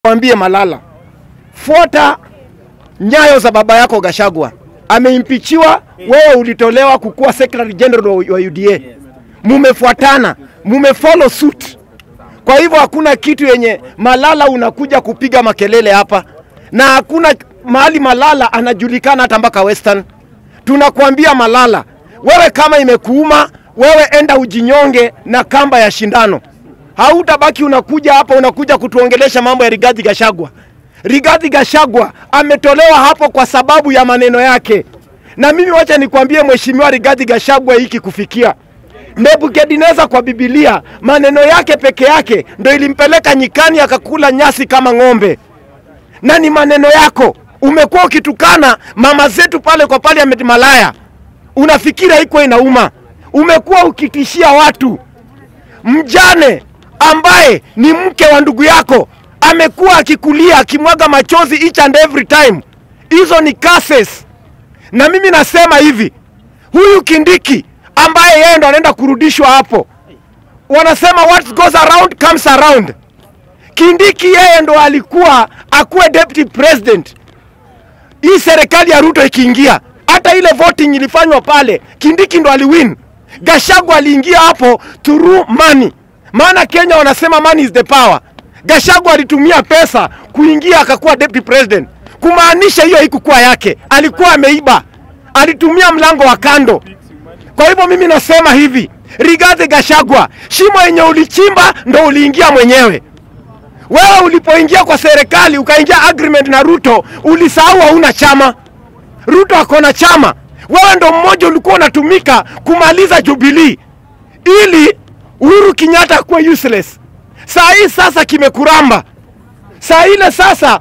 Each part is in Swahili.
Mwambie Malala, fuata nyayo za baba yako Gachagua. Ameimpichiwa, wewe ulitolewa kukuwa Secretary General wa UDA. Mumefuatana, mumefollow suit. Kwa hivyo hakuna kitu yenye Malala unakuja kupiga makelele hapa. Na hakuna mahali Malala anajulikana hata mpaka Western. Tunakuambia Malala, wewe kama imekuuma, wewe enda ujinyonge na kamba ya shindano. Hautabaki unakuja hapa unakuja kutuongelesha mambo ya Rigathi Gachagua. Rigathi Gachagua ametolewa hapo kwa sababu ya maneno yake. Na mimi wacha nikwambie mheshimiwa Rigathi Gachagua hiki kufikia. Nebukadneza kwa Biblia maneno yake peke yake ndio ilimpeleka nyikani akakula nyasi kama ng'ombe. Na ni maneno yako. Umekuwa ukitukana mama zetu pale kwa parliament malaya. Unafikira iko inauma. Umekuwa ukitishia watu. Mjane ambaye ni mke wa ndugu yako amekuwa akikulia akimwaga machozi each and every time. Hizo ni curses. Na mimi nasema hivi, huyu Kindiki ambaye yeye ndo anaenda kurudishwa hapo, wanasema what goes around comes around. Kindiki yeye ndo alikuwa akuwe deputy president. Hii serikali ya Ruto ikiingia, hata ile voting ilifanywa pale, Kindiki ndo aliwin. Gachagua aliingia hapo through money. Maana Kenya wanasema money is the power. Gachagua alitumia pesa kuingia akakuwa deputy president. Kumaanisha hiyo haikuwa yake. Alikuwa ameiba. Alitumia mlango wa kando. Kwa hivyo mimi nasema hivi, Rigathi Gachagua, shimo yenye ulichimba ndo uliingia mwenyewe. Wewe ulipoingia kwa serikali ukaingia agreement na Ruto, ulisahau hauna chama. Ruto akona chama. Wewe ndo mmoja ulikuwa unatumika kumaliza Jubilee ili Uhuru Kenyatta kuwa useless. Saa hii sasa kimekuramba. Saa ile sasa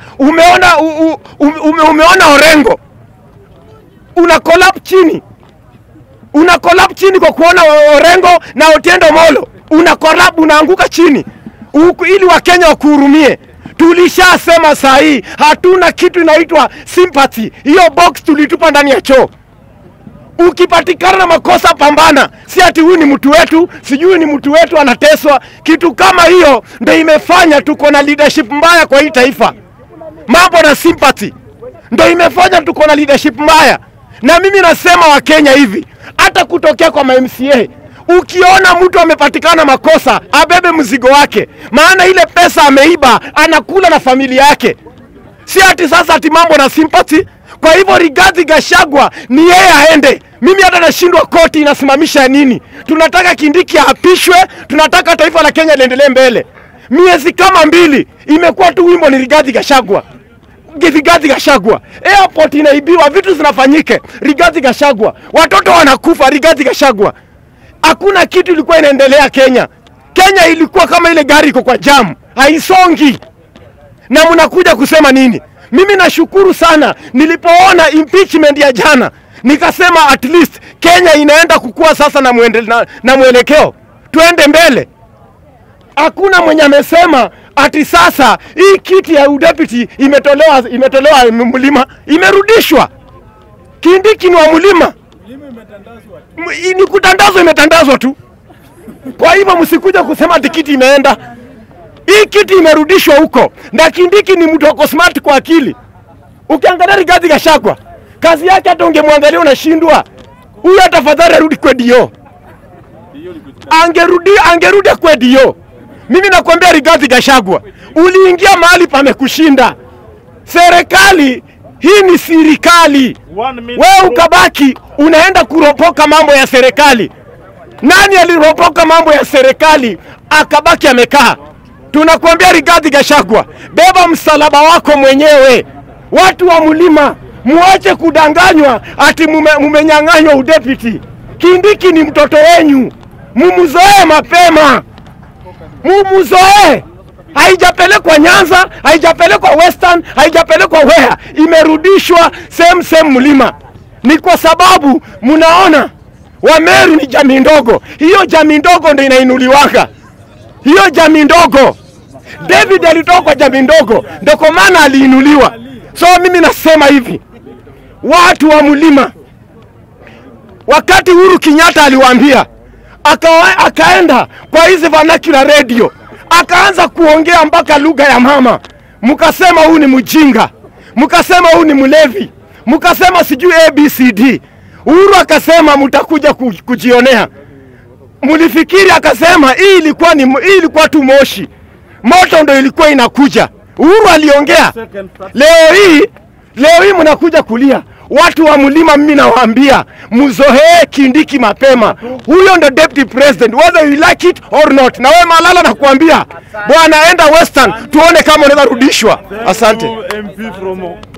umeona Orengo. Una collapse chini. Una collapse chini kwa kuona Orengo na Otiendo Molo. Una collapse, unaanguka chini. Ili Wakenya wakuhurumie. Tulishasema saa hii hatuna kitu inaitwa sympathy. Hiyo box tulitupa ndani ya choo. Ukipatikana na makosa pambana. Si ati huyu ni mtu wetu, sijui ni mtu wetu anateswa. Kitu kama hiyo ndio imefanya tuko na leadership mbaya kwa hii taifa. Mambo na sympathy ndio imefanya tuko na leadership mbaya. Na mimi nasema Wakenya hivi, hata kutokea kwa MCA, ukiona mtu amepatikana makosa, abebe mzigo wake. Maana ile pesa ameiba, anakula na familia yake. Si ati sasa ati mambo na sympathy. Kwa hivyo Rigathi Gachagua ni yeye aende. Mimi hata nashindwa koti inasimamisha nini. Tunataka Kindiki apishwe, tunataka taifa la Kenya liendelee mbele. Miezi kama 2 imekuwa tu wimbo ni Rigathi Gachagua. Rigathi Gachagua. Airport inaibiwa, vitu zinafanyike. Rigathi Gachagua. Watoto wanakufa, Rigathi Gachagua. Hakuna kitu ilikuwa inaendelea Kenya. Kenya ilikuwa kama ile gari iko kwa jam, haisongi. Na mnakuja kusema nini? Mimi nashukuru sana nilipoona impeachment ya jana. Nikasema at least Kenya inaenda kukua sasa na mwelekeo. Tuende mbele. Hakuna mwenye amesema ati sasa hii kiti ya udepute imetolewa mlima, imerudishwa. Kindiki ni wa mlima. Ni kutandazwa, imetandazwa tu. Kwa hivyo msikuja kusema ati kiti imeenda. Hii kiti imerudishwa huko. Na Kindiki ni mtu wako smart kwa akili. Ukiangalia Rigathi Gachagua, kazi yake hata ungemwangalia unashindwa. Huyu tafadhali arudi kwa dio. Angerudi kwa dio. Mimi nakwambia Rigathi Gachagua, uliingia mahali pamekushinda. Serikali hii ni serikali. Wewe ukabaki unaenda kuropoka mambo ya serikali. Nani aliropoka mambo ya serikali akabaki amekaa? Tunakuambia Rigathi Gachagua, beba msalaba wako mwenyewe. Watu wa mlima, muache kudanganywa ati mumenyang'anywa udepute. Kindiki ni mtoto wenyu. Mumuzoe mapema. Mumuzoe. Haijapelekwa Nyanza, haijapelekwa Western, haijapelekwa Wewe. Imerudishwa same mlima. Ni kwa sababu mnaona Wameru ni jamii ndogo. Hiyo jamii ndogo ndio inainuliwaka. Hiyo jamii ndogo. David alitoka kwa jamii ndogo, ndio kwa maana aliinuliwa. So mimi nasema hivi, watu wa mlima, wakati Uhuru Kenyatta aliwaambia, akaenda kwa hizi vernacular radio, akaanza kuongea mpaka lugha ya mama. mkasema huyu ni mjinga, mkasema huyu ni mlevi, mkasema sijui ABCD. Uhuru akasema mtakuja kujionea. Mulifikiri akasema hii ilikuwa tu moshi. Moto ndo ilikuwa inakuja. Uhuru aliongea. Leo hii mnakuja kulia. Watu wa mlima mimi nawaambia, mzohee Kindiki mapema. Huyo ndo deputy president, whether you like it or not. Na wewe Malala nakuambia, bwana enda Western tuone kama unaweza rudishwa. Asante.